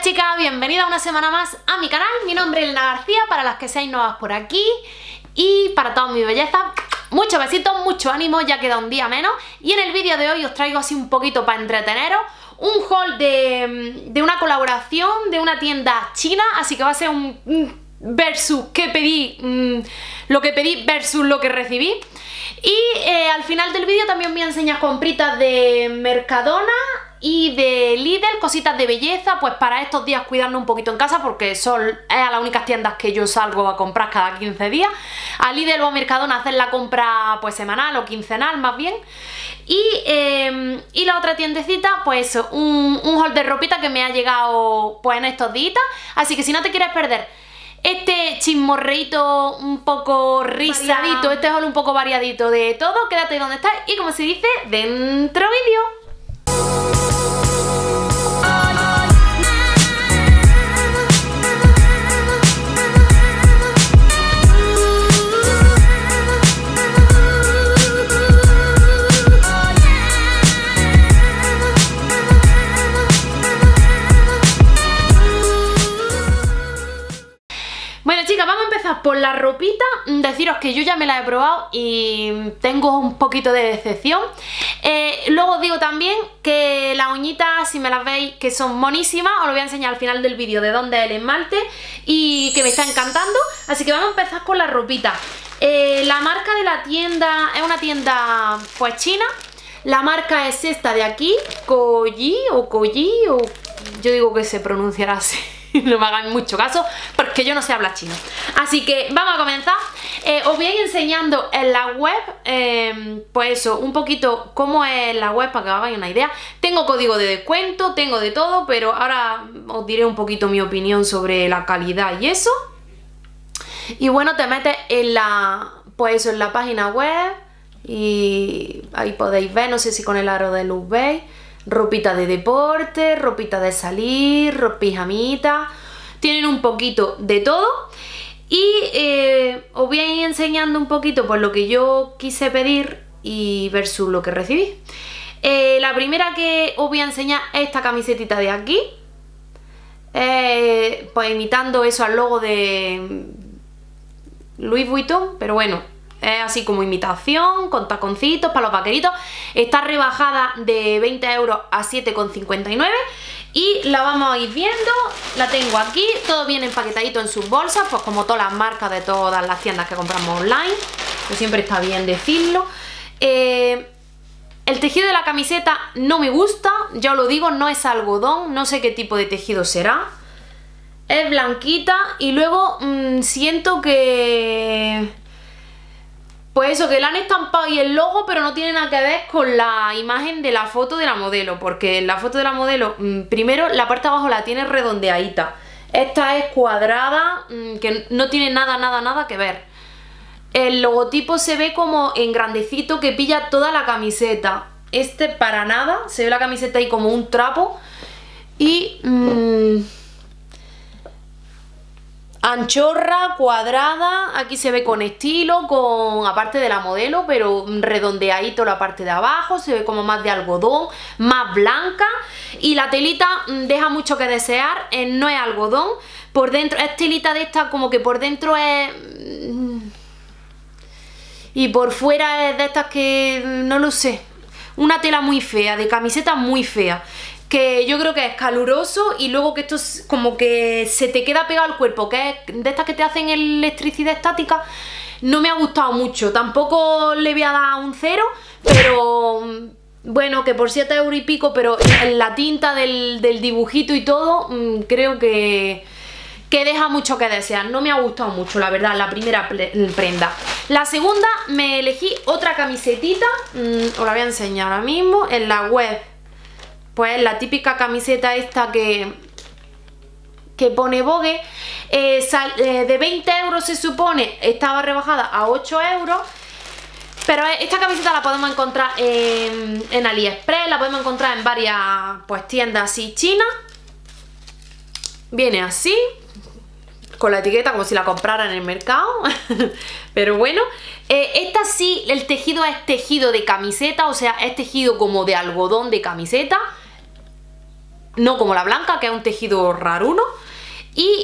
chicas, bienvenidas una semana más a mi canal. Mi nombre es Elena García, para las que seáis nuevas por aquí. Y para todas mis bellezas, muchos besitos, mucho ánimo, ya queda un día menos. Y en el vídeo de hoy os traigo así un poquito para entreteneros un haul de una colaboración de una tienda china. Así que va a ser un versus qué pedí, lo que pedí versus lo que recibí. Y al final del vídeo también voy a enseñar compritas de Mercadona y de Lidl, cositas de belleza, pues para estos días cuidarnos un poquito en casa, porque es a las únicas tiendas que yo salgo a comprar cada 15 días. A Lidl o a Mercadona hacer la compra pues semanal o quincenal más bien. Y la otra tiendecita, pues un haul de ropita que me ha llegado pues en estos días. Así que si no te quieres perder este chismorreito un poco risadito, este haul un poco variadito de todo, quédate ahí donde estás y, como se dice, dentro vídeo. Bueno, chicas, vamos a empezar por la ropita. Deciros que yo ya me la he probado y tengo un poquito de decepción. Luego os digo también que las uñitas, si me las veis, que son monísimas, os lo voy a enseñar al final del vídeo de dónde es el esmalte y que me está encantando. Así que vamos a empezar con la ropita. La marca de la tienda es una tienda pues china. La marca es esta de aquí, Koji o yo digo que se pronunciará así. No me hagan mucho caso porque yo no sé hablar chino. Así que vamos a comenzar. Os voy a ir enseñando en la web, pues eso, un poquito cómo es la web para que os hagáis una idea. Tengo código de descuento, tengo de todo, pero ahora os diré un poquito mi opinión sobre la calidad y eso. Y bueno, te metes en la, pues eso, en la página web y ahí podéis ver, no sé si con el aro de luz veis. Ropita de deporte, ropita de salir, pijamita. Tienen un poquito de todo. Y os voy a ir enseñando un poquito pues lo que yo quise pedir y versus lo que recibí. La primera que os voy a enseñar es esta camisetita de aquí. Pues imitando eso al logo de Louis Vuitton, pero bueno, es así como imitación, con taconcitos para los vaqueritos. Está rebajada de 20 euros a 7,59 y la vamos a ir viendo. La tengo aquí, todo viene empaquetadito en sus bolsas, pues como todas las marcas de todas las tiendas que compramos online, pues siempre está bien decirlo. El tejido de la camiseta no me gusta, ya os lo digo, no es algodón, no sé qué tipo de tejido será. Es blanquita y luego siento que... pues eso, que le han estampado ahí el logo, pero no tiene nada que ver con la imagen de la foto de la modelo, porque en la foto de la modelo, primero la parte de abajo la tiene redondeadita. Esta es cuadrada, que no tiene nada que ver. El logotipo se ve como en grandecito, que pilla toda la camiseta. Este para nada, se ve la camiseta ahí como un trapo. Y... anchorra, cuadrada, aquí se ve con estilo, con aparte de la modelo, pero redondeadito la parte de abajo, se ve como más de algodón, más blanca, y la telita deja mucho que desear, no es algodón, por dentro es telita de esta como que por dentro es... y por fuera es de estas que no lo sé, una tela muy fea, de camiseta muy fea, que yo creo que es caluroso y luego que esto es como que se te queda pegado al cuerpo, que es de estas que te hacen electricidad estática. No me ha gustado mucho, tampoco le voy a dar un 0, pero bueno, que por 7 euros y pico, pero la tinta del dibujito y todo, creo que deja mucho que desear. No me ha gustado mucho, la verdad, la primera prenda. La segunda, me elegí otra camisetita, os la voy a enseñar ahora mismo, en la web. Pues la típica camiseta esta que pone Vogue, de 20 euros se supone, estaba rebajada a 8 euros, pero esta camiseta la podemos encontrar en AliExpress, la podemos encontrar en varias pues tiendas así chinas. Viene así, con la etiqueta como si la comprara en el mercado, pero bueno. Esta sí, el tejido es tejido de camiseta, o sea, es tejido como de algodón de camiseta. no como la blanca, que es un tejido raruno, y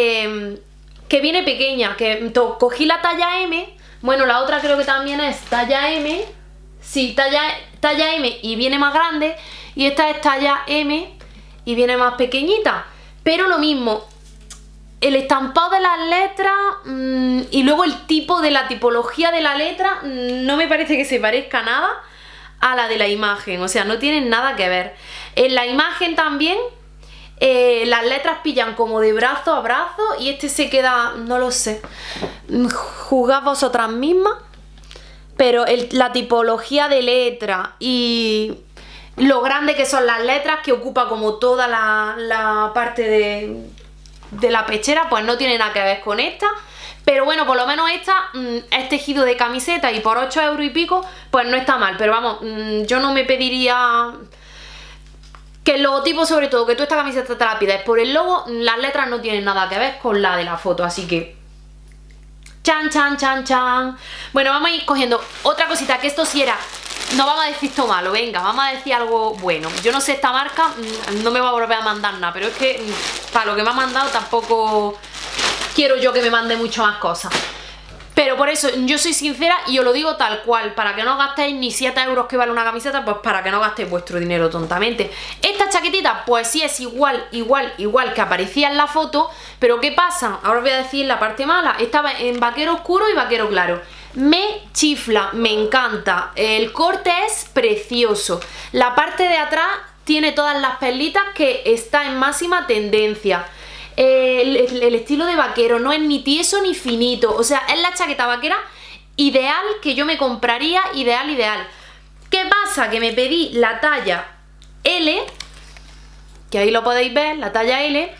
que viene pequeña, que cogí la talla M, bueno, la otra creo que también es talla M, sí, talla M y viene más grande, y esta es talla M y viene más pequeñita, pero lo mismo, el estampado de las letras y luego el tipo de la tipología de la letra no me parece que se parezca nada a la de la imagen, o sea, no tienen nada que ver. En la imagen también las letras pillan como de brazo a brazo y este se queda, no lo sé, juzgad vosotras mismas, pero la tipología de letra y lo grande que son las letras, que ocupa como toda la parte de la pechera, pues no tiene nada que ver con esta. Pero bueno, por lo menos esta es tejido de camiseta y por 8 euros y pico, pues no está mal. Pero vamos, yo no me pediría que el logotipo, sobre todo, que tú esta camiseta te la pides por el logo, las letras no tienen nada que ver con la de la foto, así que... Chan, chan, chan, chan. Bueno, vamos a ir cogiendo otra cosita, que esto sí era... No vamos a decir esto malo, venga, vamos a decir algo bueno. Yo no sé, esta marca no me va a volver a mandar nada, pero es que para lo que me ha mandado tampoco quiero yo que me mande mucho más cosas. Pero por eso yo soy sincera y os lo digo tal cual, para que no gastéis ni 7 euros que vale una camiseta, pues para que no gastéis vuestro dinero tontamente. Esta chaquetita pues sí es igual que aparecía en la foto, pero ¿qué pasa? Ahora os voy a decir la parte mala. Estaba en vaquero oscuro y vaquero claro. Me chifla, me encanta, el corte es precioso, la parte de atrás tiene todas las perlitas que está en máxima tendencia. El estilo de vaquero no es ni tieso ni finito, o sea, es la chaqueta vaquera ideal que yo me compraría, ideal. ¿Qué pasa? Que me pedí la talla L, que ahí lo podéis ver, la talla L,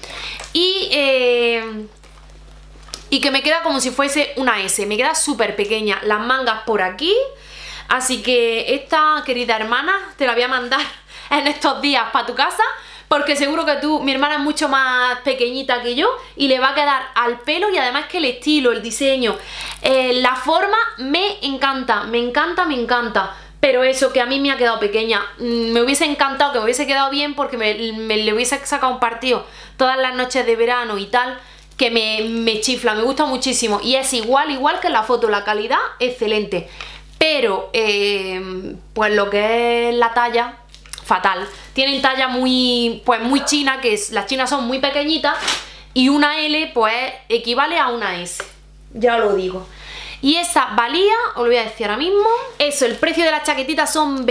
y que me queda como si fuese una S, me queda súper pequeña, las mangas por aquí, así que esta querida hermana te la voy a mandar en estos días para tu casa, porque seguro que mi hermana es mucho más pequeñita que yo y le va a quedar al pelo, y además que el estilo, el diseño, la forma me encanta, pero eso, que a mí me ha quedado pequeña. Me hubiese encantado que me hubiese quedado bien, porque me le hubiese sacado un partido todas las noches de verano y tal, que me chifla, me gusta muchísimo y es igual que en la foto, la calidad excelente, pero pues lo que es la talla, fatal. Tienen talla muy china, que las chinas son muy pequeñitas, y una L pues equivale a una S, ya lo digo. Y esa valía, os lo voy a decir ahora mismo, eso, el precio de la chaquetita son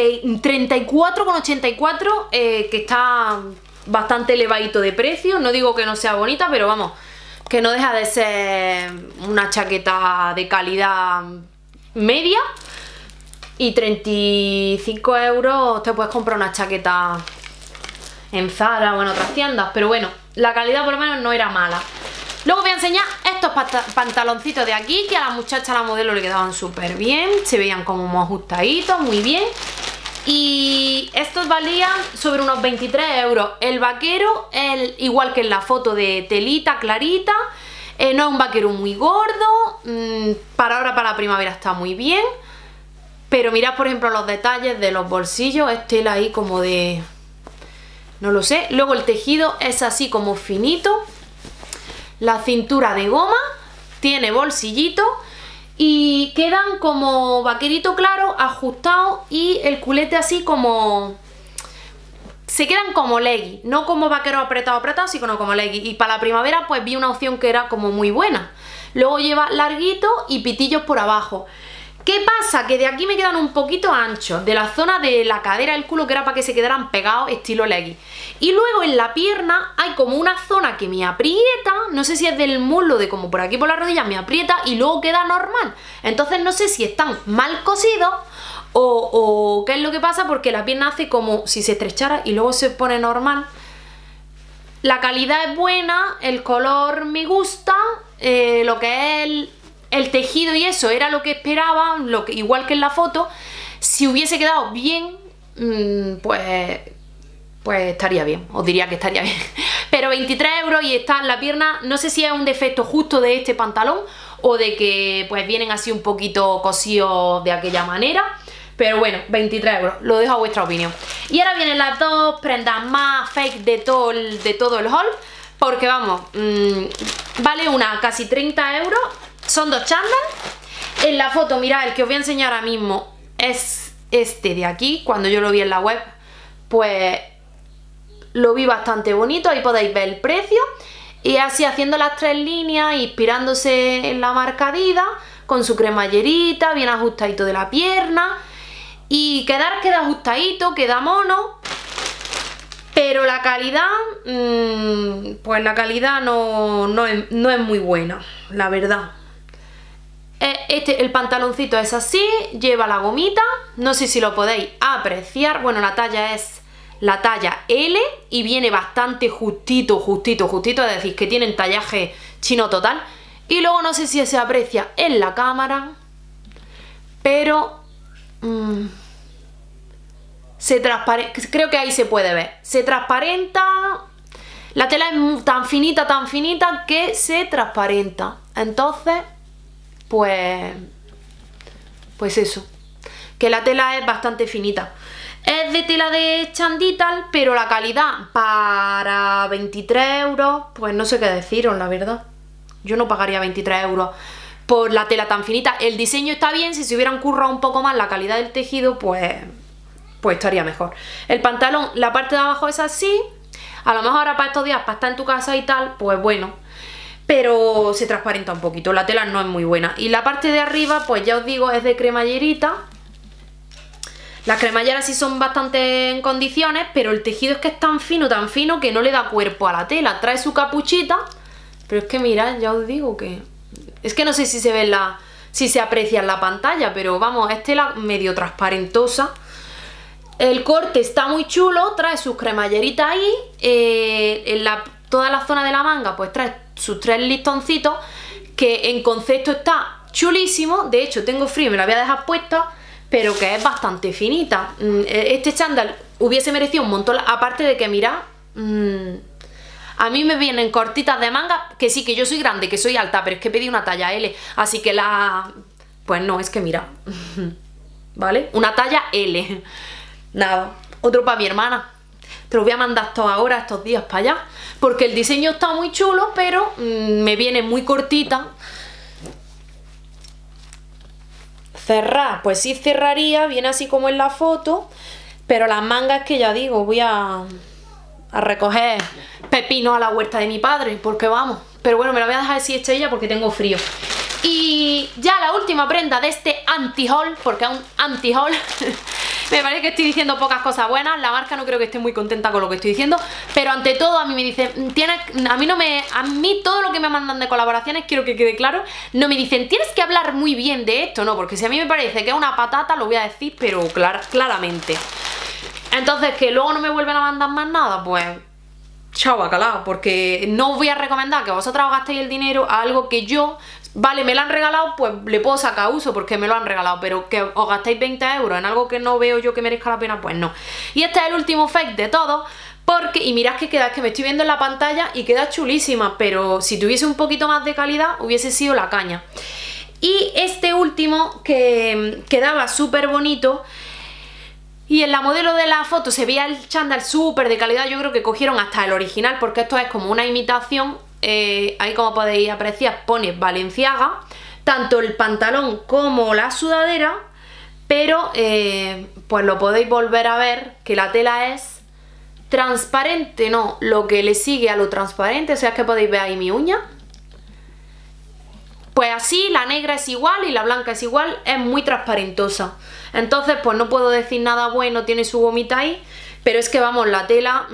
34,84, que está bastante elevadito de precio. No digo que no sea bonita, pero vamos, que no deja de ser una chaqueta de calidad media, y 35 euros te puedes comprar una chaqueta en Zara o en otras tiendas, pero bueno, la calidad por lo menos no era mala. Luego voy a enseñar estos pantaloncitos de aquí, que a la muchacha, a la modelo, le quedaban súper bien, se veían como muy ajustaditos, muy bien. Y estos valían sobre unos 23 euros. El vaquero, igual que en la foto, de telita clarita, no es un vaquero muy gordo, para ahora, para la primavera, está muy bien. Pero mirad, por ejemplo, los detalles de los bolsillos, es tela ahí como de... no lo sé. Luego el tejido es así como finito, la cintura de goma, tiene bolsillito y quedan como vaquerito claro, ajustado, y el culete así como... se quedan como leggy, no como vaquero apretado, sino como leggy. Y para la primavera pues vi una opción que era como muy buena. Luego lleva larguito y pitillos por abajo. ¿Qué pasa? Que de aquí me quedan un poquito anchos, de la zona de la cadera del culo, que era para que se quedaran pegados estilo leggy. Y luego en la pierna hay como una zona que me aprieta, no sé si es del muslo, de como por aquí por la rodilla, me aprieta y luego queda normal. Entonces no sé si están mal cosidos o qué es lo que pasa, porque la pierna hace como si se estrechara y luego se pone normal. La calidad es buena, el color me gusta, lo que es el tejido y eso era lo que esperaba, igual que en la foto. Si hubiese quedado bien, pues estaría bien, os diría que estaría bien. Pero 23 euros y está en la pierna, no sé si es un defecto justo de este pantalón o de que pues vienen así un poquito cosidos de aquella manera. Pero bueno, 23 euros, lo dejo a vuestra opinión. Y ahora vienen las dos prendas más fake de todo el haul, porque vamos, vale una casi 30 euros, son dos chándal. En la foto, mirad, el que os voy a enseñar ahora mismo es este de aquí. Cuando yo lo vi en la web, pues lo vi bastante bonito, ahí podéis ver el precio. Y así haciendo las 3 líneas, inspirándose en la marca Adidas, con su cremallerita, bien ajustadito de la pierna. Y queda ajustadito, queda mono. Pero la calidad, pues la calidad no es muy buena, la verdad. El pantaloncito es así, lleva la gomita, no sé si lo podéis apreciar. Bueno, la talla es la talla L y viene bastante justito, es decir, que tiene tallaje chino total. Y luego no sé si se aprecia en la cámara, pero creo que ahí se puede ver. Se transparenta, la tela es tan finita que se transparenta. Entonces, pues eso, que la tela es bastante finita. Es de tela de Chandital, pero la calidad para 23 euros, pues no sé qué deciros, la verdad. Yo no pagaría 23 euros por la tela tan finita. El diseño está bien, si se hubieran currado un poco más la calidad del tejido, pues estaría mejor. El pantalón, la parte de abajo es así. A lo mejor ahora para estos días, para estar en tu casa y tal, pues bueno, pero se transparenta un poquito, la tela no es muy buena. Y la parte de arriba, pues ya os digo, es de cremallerita. Las cremalleras sí son bastante en condiciones, pero el tejido es que es tan fino que no le da cuerpo a la tela. Trae su capuchita, pero es que mirad, ya os digo que... Es que no sé si se ve si se aprecia en la pantalla, pero vamos, es tela medio transparentosa. El corte está muy chulo, trae sus cremalleritas ahí, toda la zona de la manga pues trae sus 3 listoncitos, que en concepto está chulísimo. De hecho tengo frío y me la voy a dejar puesta, pero que es bastante finita. Este chándal hubiese merecido un montón, aparte de que mirad, a mí me vienen cortitas de manga, que sí, que yo soy grande, que soy alta, pero es que pedí una talla L, así que pues no, es que mira, ¿vale? Una talla L. Nada, otro para mi hermana. Te lo voy a mandar todas ahora, estos días para allá, porque el diseño está muy chulo, pero me viene muy cortita. Cerrar, pues sí cerraría, viene así como en la foto, pero las mangas, que ya digo, voy a recoger pepino a la huerta de mi padre, porque vamos. Pero bueno, me la voy a dejar así hecha ella porque tengo frío. Y ya la última prenda de este anti-haul, porque es un anti-haul. Me parece que estoy diciendo pocas cosas buenas, la marca no creo que esté muy contenta con lo que estoy diciendo, pero ante todo a mí me dicen, a mí todo lo que me mandan de colaboraciones, quiero que quede claro, no me dicen, tienes que hablar muy bien de esto, no, porque si a mí me parece que es una patata, lo voy a decir, pero claramente. Entonces, que luego no me vuelven a mandar más nada, pues chao bacalao, porque no os voy a recomendar que vosotras os gastéis el dinero a algo que yo... Vale, me lo han regalado, pues le puedo sacar uso porque me lo han regalado, pero que os gastéis 20 euros en algo que no veo yo que merezca la pena, pues no. Y este es el último fake de todo, porque, y mirad que queda, es que me estoy viendo en la pantalla y queda chulísima, pero si tuviese un poquito más de calidad hubiese sido la caña. Y este último que quedaba súper bonito, y en la modelo de la foto se veía el chándal súper de calidad, yo creo que cogieron hasta el original, porque esto es como una imitación. Ahí, como podéis apreciar, pone Balenciaga, tanto el pantalón como la sudadera, pero pues lo podéis volver a ver, que la tela es transparente, no, lo que le sigue a lo transparente, o sea, es que podéis ver ahí mi uña. Pues así, la negra es igual y la blanca es igual, es muy transparentosa. Entonces, pues no puedo decir nada bueno, tiene su gomita ahí, pero es que vamos, la tela...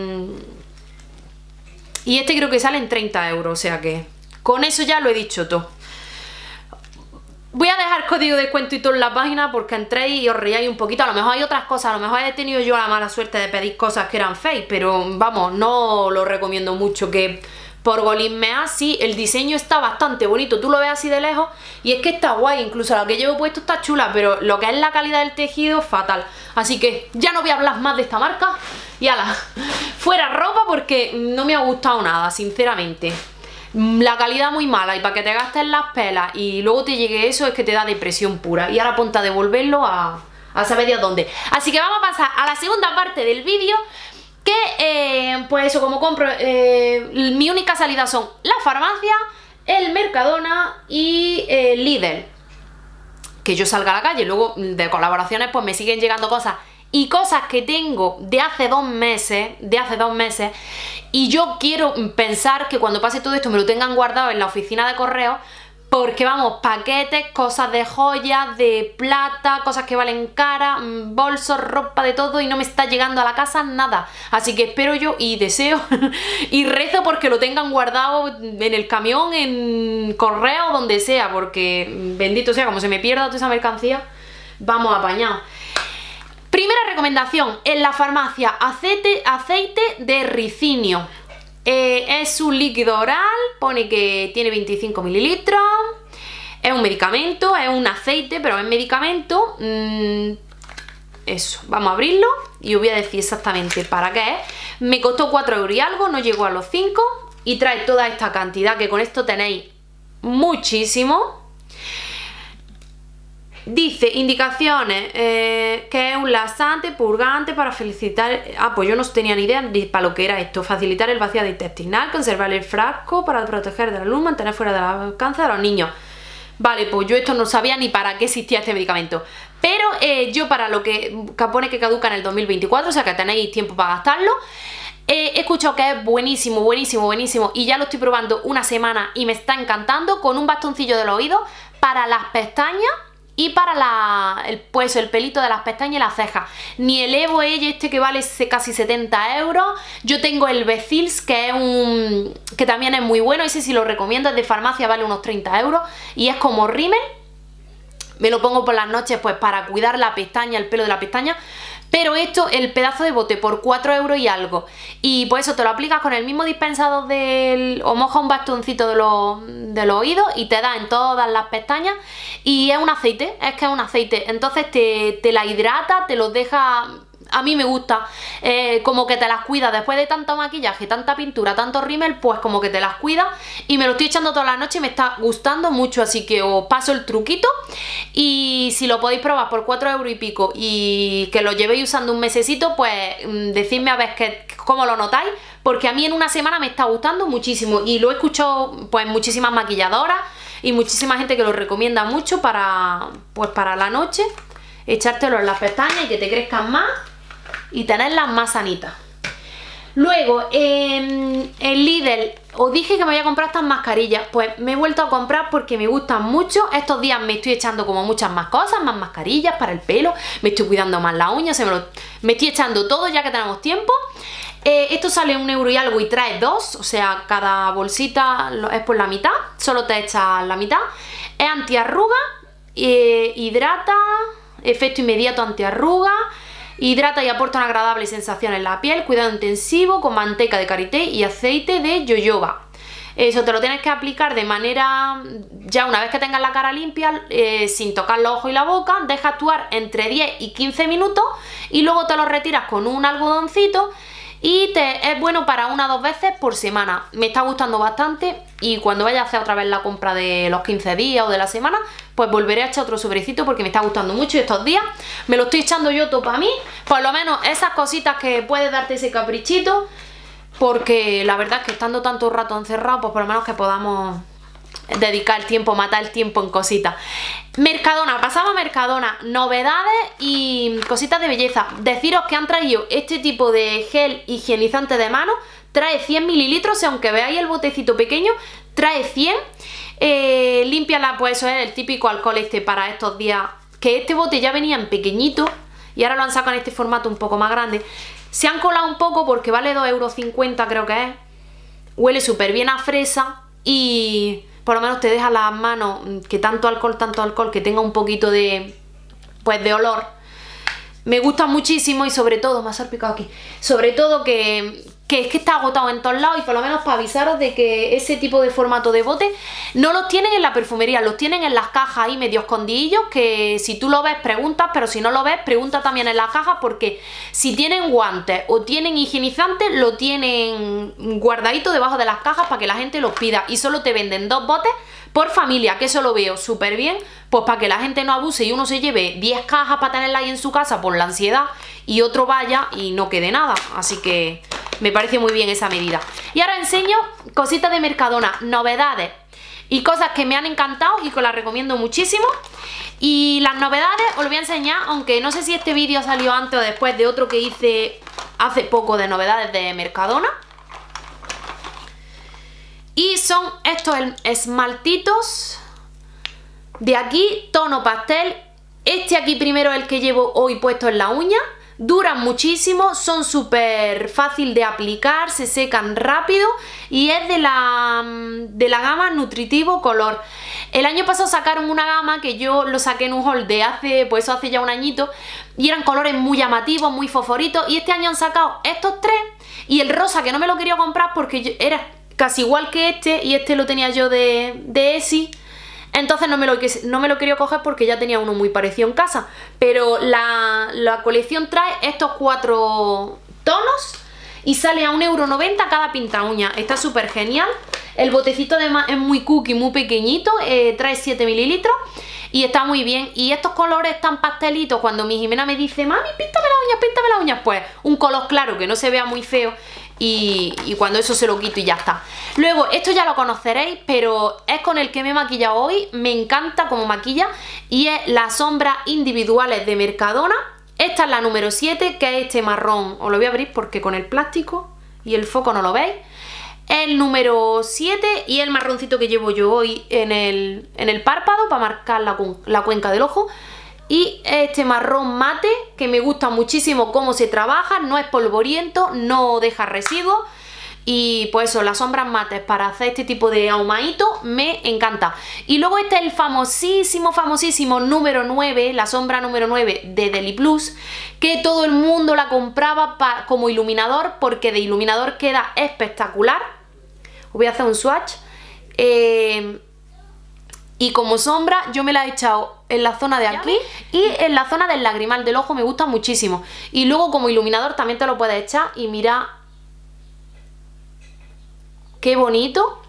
Y este creo que sale en 30 euros, o sea que con eso ya lo he dicho todo. Voy a dejar código de descuento y todo en la página porque entréis y os reíais un poquito. A lo mejor hay otras cosas, a lo mejor he tenido yo la mala suerte de pedir cosas que eran fake, pero vamos, no lo recomiendo mucho, que por golismear sí, el diseño está bastante bonito, tú lo ves así de lejos y es que está guay, incluso la que llevo puesto está chula, pero lo que es la calidad del tejido, fatal. Así que ya no voy a hablar más de esta marca y ala, fuera ropa porque no me ha gustado nada, sinceramente. La calidad muy mala y para que te gastes las pelas y luego te llegue eso es que te da depresión pura. Y ahora ponte a devolverlo a a saber Dios dónde. Así que vamos a pasar a la segunda parte del vídeo, que pues eso, como compro, mi única salida son la farmacia, el Mercadona y el Lidl. Que yo salga a la calle, luego de colaboraciones pues me siguen llegando cosas y cosas que tengo de hace 2 meses, y yo quiero pensar que cuando pase todo esto me lo tengan guardado en la oficina de correo, porque vamos, paquetes, cosas de joyas, de plata, cosas que valen cara, bolsos, ropa, de todo, y no me está llegando a la casa nada. Así que espero yo y deseo y rezo porque lo tengan guardado en el camión, en correo, donde sea, porque bendito sea, como se me pierda toda esa mercancía, vamos apañados. Primera recomendación, en la farmacia, aceite de ricinio. Es un líquido oral, pone que tiene 25 mililitros, es un medicamento, es un aceite, pero es medicamento. Eso, vamos a abrirlo y os voy a decir exactamente para qué es. Me costó 4 euros y algo, no llegó a los 5, y trae toda esta cantidad, que con esto tenéis muchísimo. Dice indicaciones, que es un laxante, purgante para facilitar... Ah, pues yo no tenía ni idea ni para lo que era esto. Facilitar el vaciado intestinal, conservar el frasco para proteger de la luz, mantener fuera del alcance de los niños. Vale, pues yo esto no sabía ni para qué existía este medicamento. Pero yo para lo que pone que caduca en el 2024, o sea que tenéis tiempo para gastarlo. He escuchado que es buenísimo, buenísimo, buenísimo, y ya lo estoy probando una semana y me está encantando, con un bastoncillo de los oídos para las pestañas y para el pelito de las pestañas y las cejas. Ni el Evo Age este que vale casi 70 euros. Yo tengo el Becils, que es que también es muy bueno. Ese sí lo recomiendo, es de farmacia, vale unos 30 euros. Y es como rímel. Me lo pongo por las noches pues para cuidar la pestaña, el pelo de la pestaña. Pero esto, el pedazo de bote por 4 euros y algo. Y pues eso te lo aplicas con el mismo dispensador o moja un bastoncito de los oídos y te da en todas las pestañas. Y es un aceite, es que es un aceite. Entonces te la hidrata, te los deja... A mí me gusta, como que te las cuida después de tanto maquillaje, tanta pintura, tanto rímel, pues como que te las cuida, y me lo estoy echando toda la noche y me está gustando mucho, así que os paso el truquito. Y si lo podéis probar por 4 euros y pico y que lo llevéis usando un mesecito, pues decidme a ver cómo lo notáis, porque a mí en una semana me está gustando muchísimo y lo he escuchado pues muchísimas maquilladoras y muchísima gente que lo recomienda mucho para la noche, echártelo en las pestañas y que te crezcan más y tenerlas más sanitas. Luego, en el Lidl, os dije que me voy a comprar estas mascarillas. Pues me he vuelto a comprar porque me gustan mucho. Estos días me estoy echando como muchas más cosas, más mascarillas para el pelo. Me estoy cuidando más las uñas, me estoy echando todo ya que tenemos tiempo. Esto sale 1 euro y algo y trae 2, o sea, cada bolsita es por la mitad. Solo te echas la mitad. Es antiarruga, hidrata, efecto inmediato antiarruga. Hidrata y aporta una agradable sensación en la piel, cuidado intensivo con manteca de karité y aceite de jojoba. Eso te lo tienes que aplicar de manera, ya una vez que tengas la cara limpia, sin tocar los ojos y la boca, deja actuar entre 10 y 15 minutos y luego te lo retiras con un algodoncito y es bueno para 1 o 2 veces por semana. Me está gustando bastante y cuando vaya a hacer otra vez la compra de los 15 días o de la semana, pues volveré a echar otro sobrecito porque me está gustando mucho y estos días me lo estoy echando yo todo para mí. Por lo menos esas cositas que puede darte ese caprichito, porque la verdad es que estando tanto rato encerrado, pues por lo menos que podamos dedicar el tiempo, matar el tiempo en cositas. Mercadona, pasamos a Mercadona, novedades y cositas de belleza. Deciros que han traído este tipo de gel higienizante de mano, trae 100 mililitros, aunque veáis el botecito pequeño, trae 100. Límpiala, pues eso es el típico alcohol para estos días, que este bote ya venía en pequeñito y ahora lo han sacado en este formato un poco más grande. Se han colado un poco porque vale 2,50 euros creo que es. Huele súper bien a fresa y por lo menos te deja las manos, que tanto alcohol, que tenga un poquito de, pues de olor. Me gusta muchísimo y sobre todo, me ha salpicado aquí, sobre todo que es que está agotado en todos lados y por lo menos para avisaros de que ese tipo de formato de bote no los tienen en la perfumería, los tienen en las cajas ahí medio escondidillos, que si tú lo ves preguntas, pero si no lo ves pregunta también en las cajas, porque si tienen guantes o tienen higienizantes lo tienen guardadito debajo de las cajas para que la gente los pida y solo te venden 2 botes por familia, que eso lo veo súper bien, pues para que la gente no abuse y uno se lleve 10 cajas para tenerla ahí en su casa por la ansiedad y otro vaya y no quede nada. Así que me parece muy bien esa medida. Y ahora enseño cositas de Mercadona, novedades y cosas que me han encantado y que las recomiendo muchísimo. Y las novedades os lo voy a enseñar, aunque no sé si este vídeo salió antes o después de otro que hice hace poco de novedades de Mercadona. Y son estos esmaltitos de aquí, tono pastel. Este aquí primero es el que llevo hoy puesto en la uña. Duran muchísimo, son súper fácil de aplicar, se secan rápido y es de la gama Nutritivo Color. El año pasado sacaron una gama que yo lo saqué en un haul de hace ya un añito y eran colores muy llamativos, muy fosforitos, y este año han sacado estos tres y el rosa, que no me lo quería comprar porque era casi igual que este y este lo tenía yo de Essie. Entonces no me lo quería coger porque ya tenía uno muy parecido en casa. Pero la colección trae estos 4 tonos y sale a 1,90 € cada pinta uña. Está súper genial. El botecito además es muy cookie, muy pequeñito, trae 7 mililitros y está muy bien. Y estos colores tan pastelitos, cuando mi Jimena me dice, mami, píntame las uñas, pues un color claro que no se vea muy feo. Y cuando eso se lo quito y ya está. Luego, esto ya lo conoceréis, pero es con el que me he maquillado hoy. Me encanta como maquilla y es las sombras individuales de Mercadona. Esta es la número 7, que es este marrón. Os lo voy a abrir porque con el plástico y el foco no lo veis. El número 7 y el marroncito que llevo yo hoy en el párpado para marcar la cuenca del ojo. Y este marrón mate, que me gusta muchísimo cómo se trabaja, no es polvoriento, no deja residuos. Y pues eso, las sombras mates para hacer este tipo de ahumadito me encanta. Y luego este es el famosísimo número 9, la sombra número 9 de Deli Plus, que todo el mundo la compraba como iluminador, porque de iluminador queda espectacular. Os voy a hacer un swatch. Y como sombra yo me la he echado en la zona de aquí y en la zona del lagrimal del ojo, me gusta muchísimo. Y luego como iluminador también te lo puedes echar y mira qué bonito.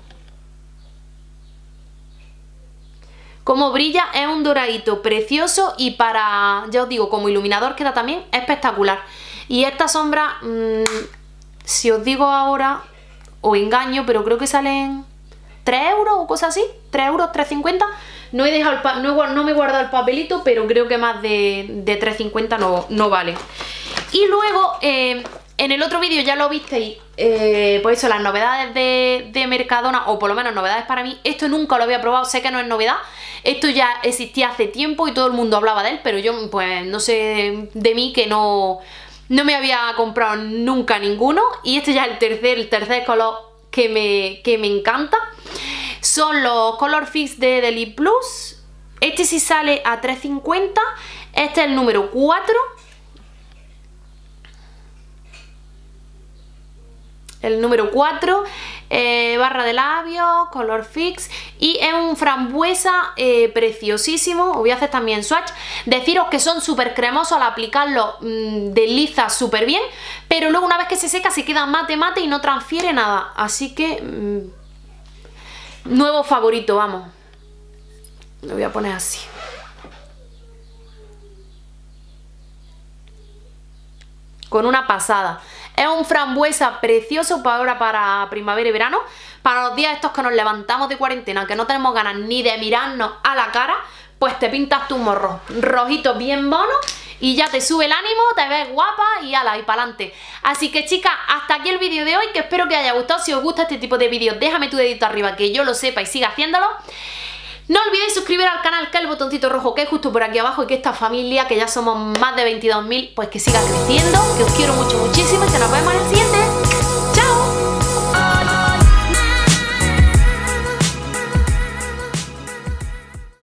Como brilla, es un doradito precioso y para, ya os digo, como iluminador queda también espectacular. Y esta sombra, si os digo ahora, os engaño, pero creo que salen 3 € o cosas así, 3 €, 3,50. No he dejado no me he guardado el papelito, pero creo que más de 3,50 no vale. Y luego, en el otro vídeo ya lo visteis, pues eso, las novedades de Mercadona, o por lo menos novedades para mí. Esto nunca lo había probado, sé que no es novedad. Esto ya existía hace tiempo y todo el mundo hablaba de él, pero yo pues no sé de mí que no me había comprado nunca ninguno. Y este ya es el tercer color que me encanta. Son los Color Fix de Deli Plus. Este sí sale a 3,50. Este es el número 4. El número 4, barra de labios, Color Fix, y es un frambuesa preciosísimo. Os voy a hacer también swatch. Deciros que son súper cremosos, al aplicarlo desliza súper bien, pero luego una vez que se seca se queda mate y no transfiere nada. Así que nuevo favorito, vamos. Lo voy a poner así. Con una pasada. Es un frambuesa precioso para ahora, para primavera y verano. Para los días estos que nos levantamos de cuarentena, que no tenemos ganas ni de mirarnos a la cara, pues te pintas tus morros rojitos bien monos y ya te sube el ánimo, te ves guapa y ala, y para adelante. Así que chicas, hasta aquí el vídeo de hoy, que espero que os haya gustado. Si os gusta este tipo de vídeos, déjame tu dedito arriba, que yo lo sepa y siga haciéndolo. No olvidéis suscribiros al canal, que es el botoncito rojo que es justo por aquí abajo, y que esta familia, que ya somos más de 22.000, pues que siga creciendo, que os quiero mucho, muchísimo, y que nos vemos en el siguiente.